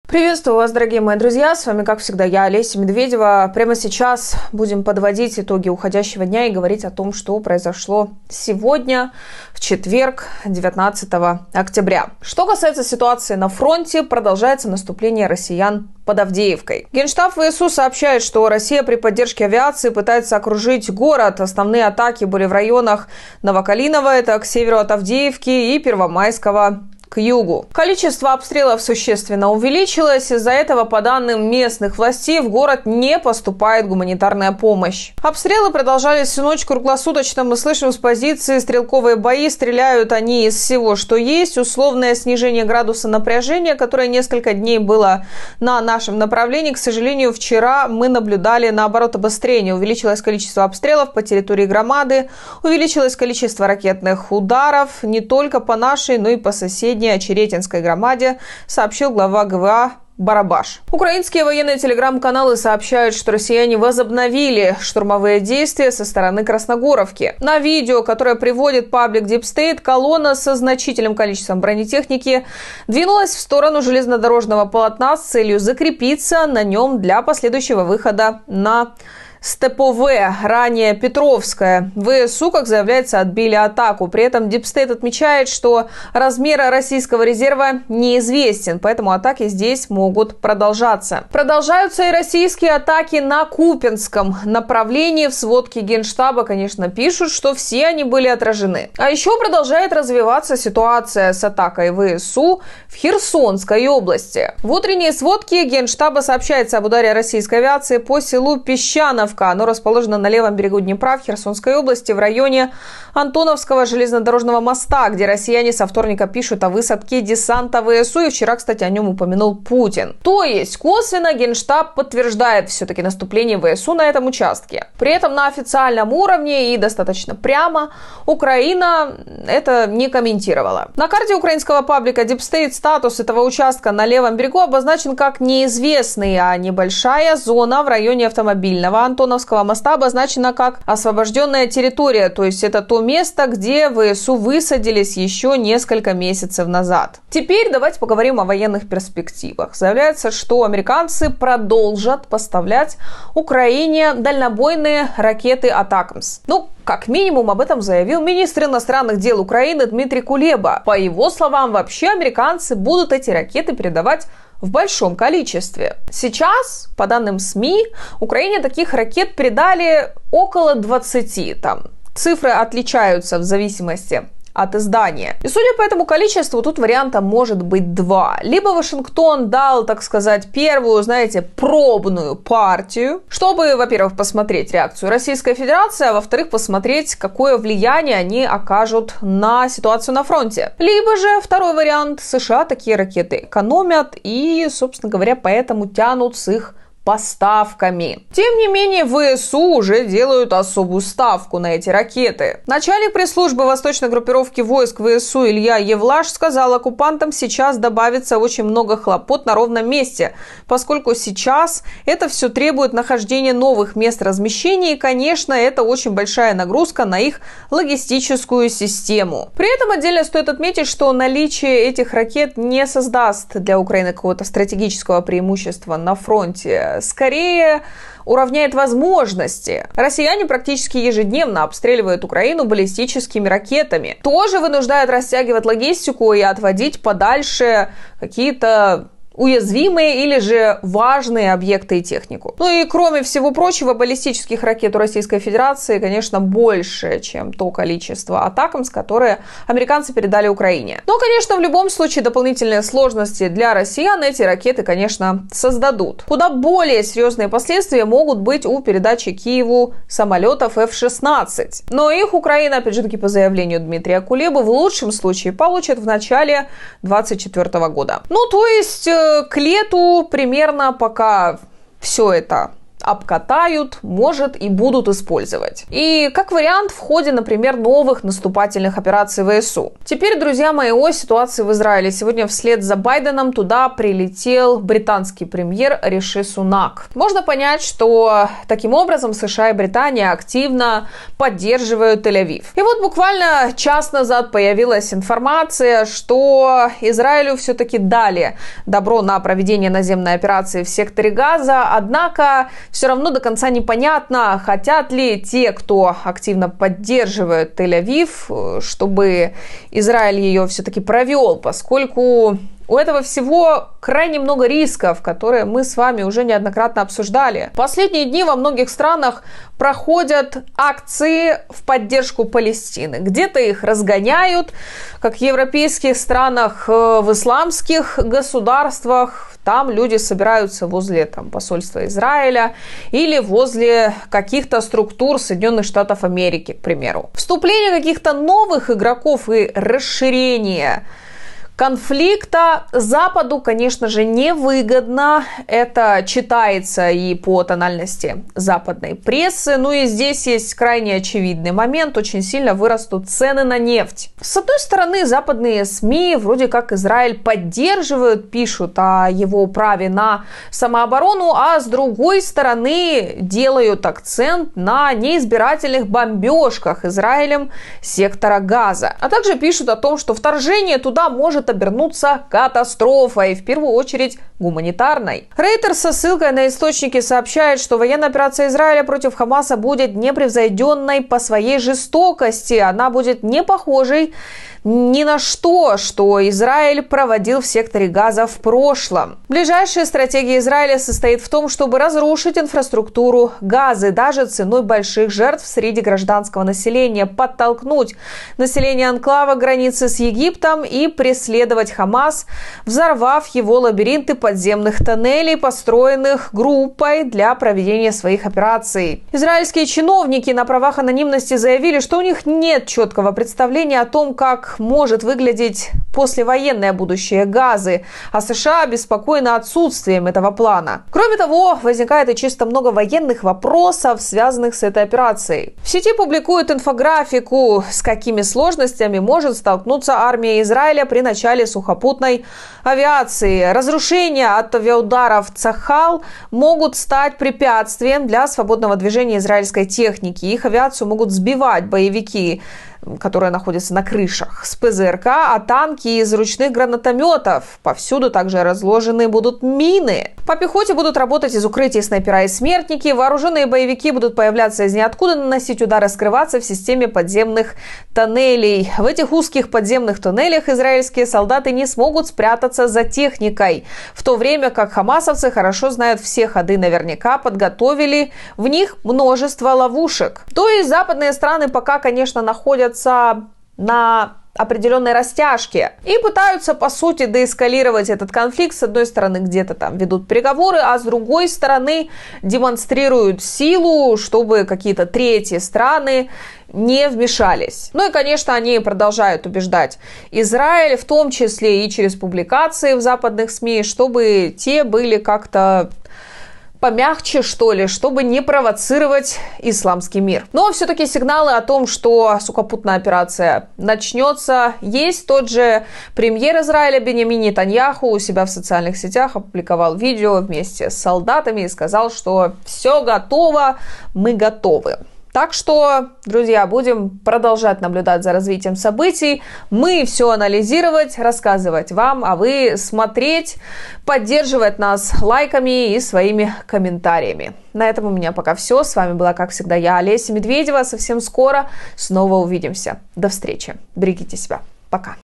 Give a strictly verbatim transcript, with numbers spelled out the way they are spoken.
Приветствую вас, дорогие мои друзья. С вами, как всегда, я, Олеся Медведева. Прямо сейчас будем подводить итоги уходящего дня и говорить о том, что произошло сегодня, в четверг, девятнадцатого октября. Что касается ситуации на фронте, продолжается наступление россиян под Авдеевкой. Генштаб ВСУ сообщает, что Россия при поддержке авиации пытается окружить город. Основные атаки были в районах Новокалиново, это к северу от Авдеевки, и Первомайского к югу. Количество обстрелов существенно увеличилось. Из-за этого, по данным местных властей, в город не поступает гуманитарная помощь. Обстрелы продолжались всю ночь круглосуточно. Мы слышим с позиции стрелковые бои. Стреляют они из всего, что есть. Условное снижение градуса напряжения, которое несколько дней было на нашем направлении. К сожалению, вчера мы наблюдали, наоборот, обострение. Увеличилось количество обстрелов по территории громады. Увеличилось количество ракетных ударов не только по нашей, но и по соседней Очеретинской громаде, сообщил глава ГВА Барабаш. Украинские военные телеграм-каналы сообщают, что россияне возобновили штурмовые действия со стороны Красногоровки. На видео, которое приводит паблик Deep State, колонна со значительным количеством бронетехники двинулась в сторону железнодорожного полотна с целью закрепиться на нем для последующего выхода на Степове, ранее Петровская. ВСУ, как заявляется, отбили атаку. При этом Deep State отмечает, что размер российского резерва неизвестен, поэтому атаки здесь могут продолжаться. Продолжаются и российские атаки на Купянском направлении. В сводке Генштаба, конечно, пишут, что все они были отражены. А еще продолжает развиваться ситуация с атакой ВСУ в Херсонской области. В утренней сводке Генштаба сообщается об ударе российской авиации по селу Песчанов. Оно расположено на левом берегу Днепра в Херсонской области в районе Антоновского железнодорожного моста, где россияне со вторника пишут о высадке десанта ВСУ. И вчера, кстати, о нем упомянул Путин. То есть косвенно Генштаб подтверждает все-таки наступление ВСУ на этом участке. При этом на официальном уровне и достаточно прямо Украина это не комментировала. На карте украинского паблика Deep State статус этого участка на левом берегу обозначен как неизвестный, а небольшая зона в районе автомобильного Антоновского моста обозначена как освобожденная территория, то есть это то место, где ВСУ высадились еще несколько месяцев назад. Теперь давайте поговорим о военных перспективах. Заявляется, что американцы продолжат поставлять Украине дальнобойные ракеты «Атакамс». Ну, как минимум, об этом заявил министр иностранных дел Украины Дмитрий Кулеба. По его словам, вообще американцы будут эти ракеты передавать в большом количестве. Сейчас, по данным СМИ, Украине таких ракет передали около двадцати. Там цифры отличаются в зависимости от издания. И судя по этому количеству, тут варианта может быть два. Либо Вашингтон дал, так сказать, первую, знаете, пробную партию, чтобы, во-первых, посмотреть реакцию Российской Федерации, а во-вторых, посмотреть, какое влияние они окажут на ситуацию на фронте. Либо же второй вариант: США такие ракеты экономят и, собственно говоря, поэтому тянут с их поставками. Тем не менее, ВСУ уже делают особую ставку на эти ракеты. Начальник пресс-службы восточной группировки войск ВСУ Илья Евлаш сказал, оккупантам сейчас добавится очень много хлопот на ровном месте, поскольку сейчас это все требует нахождения новых мест размещения, и, конечно, это очень большая нагрузка на их логистическую систему. При этом отдельно стоит отметить, что наличие этих ракет не создаст для Украины какого-то стратегического преимущества на фронте. Скорее уравняет возможности. Россияне практически ежедневно обстреливают Украину баллистическими ракетами. Тоже вынуждают растягивать логистику и отводить подальше какие-то уязвимые или же важные объекты и технику. Ну и кроме всего прочего, баллистических ракет у Российской Федерации, конечно, больше, чем то количество «Атакамс», которые американцы передали Украине. Но, конечно, в любом случае дополнительные сложности для россиян эти ракеты, конечно, создадут. Куда более серьезные последствия могут быть у передачи Киеву самолетов эф шестнадцать. Но их Украина, опять же таки по заявлению Дмитрия Кулебы, в лучшем случае получит в начале двадцать четвёртого года. Ну, то есть к лету примерно, пока все это обкатают, может и будут использовать. И как вариант в ходе, например, новых наступательных операций ВСУ. Теперь, друзья мои, о ситуации в Израиле. Сегодня вслед за Байденом туда прилетел британский премьер Риши Сунак. Можно понять, что таким образом США и Британия активно поддерживают Тель-Авив. И вот буквально час назад появилась информация, что Израилю все-таки дали добро на проведение наземной операции в секторе Газа, однако все равно до конца непонятно, хотят ли те, кто активно поддерживает Тель-Авив, чтобы Израиль ее все-таки провел, поскольку у этого всего крайне много рисков, которые мы с вами уже неоднократно обсуждали. В последние дни во многих странах проходят акции в поддержку Палестины. Где-то их разгоняют, как в европейских странах, в исламских государствах. Там люди собираются возле там, посольства Израиля или возле каких-то структур Соединенных Штатов Америки, к примеру. Вступление каких-то новых игроков и расширение конфликта Западу, конечно же, невыгодно. Это читается и по тональности западной прессы. Ну и здесь есть крайне очевидный момент. Очень сильно вырастут цены на нефть. С одной стороны, западные СМИ вроде как Израиль поддерживают, пишут о его праве на самооборону, а с другой стороны делают акцент на неизбирательных бомбежках Израилем сектора Газа. А также пишут о том, что вторжение туда может обернуться катастрофой, в первую очередь гуманитарной. Рейтер со ссылкой на источники сообщает, что военная операция Израиля против Хамаса будет непревзойденной по своей жестокости. Она будет не похожей ни на что, что Израиль проводил в секторе Газа в прошлом. Ближайшая стратегия Израиля состоит в том, чтобы разрушить инфраструктуру Газы, даже ценой больших жертв среди гражданского населения, подтолкнуть население анклава к границе с Египтом и преследовать Хамас, взорвав его лабиринты подземных тоннелей, построенных группой для проведения своих операций. Израильские чиновники на правах анонимности заявили, что у них нет четкого представления о том, как может выглядеть послевоенное будущее Газы, а США обеспокоены отсутствием этого плана. Кроме того, возникает и чисто много военных вопросов, связанных с этой операцией. В сети публикуют инфографику, с какими сложностями может столкнуться армия Израиля при начале сухопутной авиации. Разрушения от авиаударов Цахал могут стать препятствием для свободного движения израильской техники. Их авиацию могут сбивать боевики, которые находятся на крышах, с ПЗРК, а танки из ручных гранатометов. Повсюду также разложены будут мины. По пехоте будут работать из укрытий снайпера и смертники. Вооруженные боевики будут появляться из ниоткуда, наносить удары, скрываться в системе подземных тоннелей. В этих узких подземных тоннелях израильские солдаты не смогут спрятаться за техникой, в то время как хамасовцы хорошо знают все ходы, наверняка подготовили в них множество ловушек. То есть западные страны пока, конечно, находятся на определенной растяжке и пытаются, по сути, деэскалировать этот конфликт. С одной стороны, где-то там ведут переговоры, а с другой стороны демонстрируют силу, чтобы какие-то третьи страны не вмешались. Ну и, конечно, они продолжают убеждать Израиль, в том числе и через публикации в западных СМИ, чтобы те были как-то помягче, что ли, чтобы не провоцировать исламский мир. Но все-таки сигналы о том, что сухопутная операция начнется, есть. Тот же премьер Израиля Биньямин Нетаньяху у себя в социальных сетях опубликовал видео вместе с солдатами и сказал, что все готово, мы готовы. Так что, друзья, будем продолжать наблюдать за развитием событий. Мы все анализировать, рассказывать вам, а вы смотреть, поддерживать нас лайками и своими комментариями. На этом у меня пока все. С вами была, как всегда, я, Олеся Медведева. Совсем скоро снова увидимся. До встречи. Берегите себя. Пока.